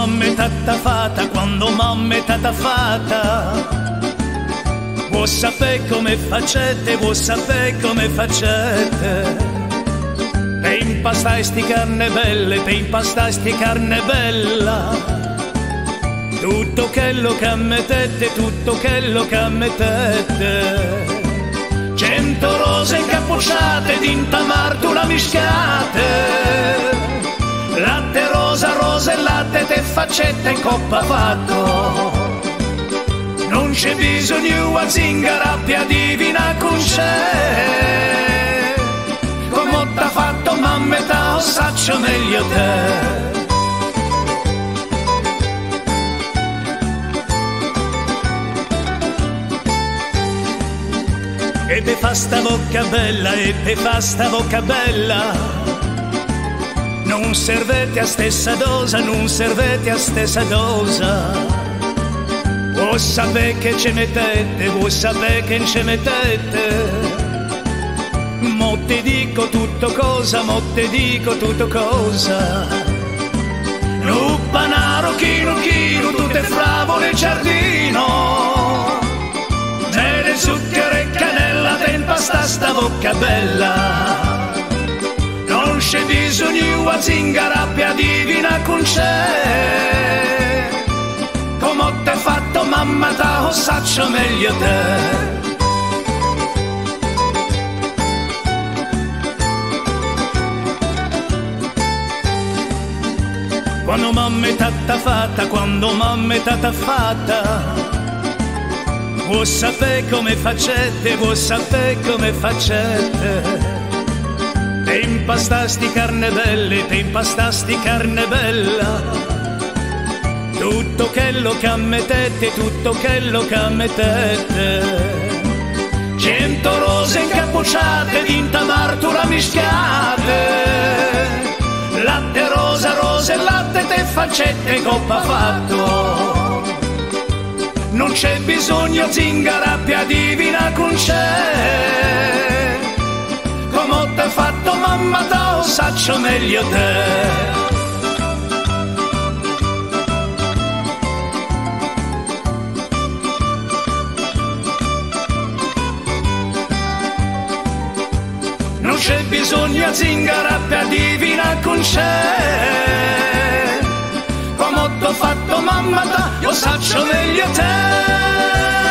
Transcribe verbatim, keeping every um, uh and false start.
mamma è tata fatta, quando mamma è tata fatta, vuoi sapere come facete, vuoi sapere come facete, per impastare sti carne belle, per impastare sti carne bella, tutto quello che mettete, tutto quello che mettete, cento rose incappucciate, d'intamartu la mischiate, latte rosa, rose e latte, te faccette in coppa fatto. Non c'è bisogno a zingara, pia divina con c'è, come t'ha fatto mamma e t'ho saccio meglio te. E pe fa sta bocca bella, e pe fa sta bocca bella, non servete a stessa dosa, non servete a stessa dosa. Vuoi sapere che ce mettete, vuoi sapere che ce mettete, mo te dico tutto cosa, mo te dico tutto cosa. Nu panaro, chino, chino, tutte favole e giardino, nere, zucchero e cannella, te impasta sta bocca bella. Non c'è bisogno a zingara, pia divina con c'è, come t'è fatto mamma, t'ho saccio meglio te. Quando mamma è tata fatta, quando mamma è tata fatta, vuoi sapere come facete, vuoi sapere come facete, te impastasti carne belle, te impastasti carne bella, tutto quello che mettete, tutto quello che mettete, cento rose incappucciate, d'intamartu la mischiate, latte rosa, rose e latte, te faccette coppa fatto. Non c'è bisogno zingara, pia divina con c'è, come t'ha fatto mamma, t'ho saccio meglio te. Non c'è bisogno a zingara, pia divina con c'è, come t'ho fatto mamma, t'ho saccio meglio te.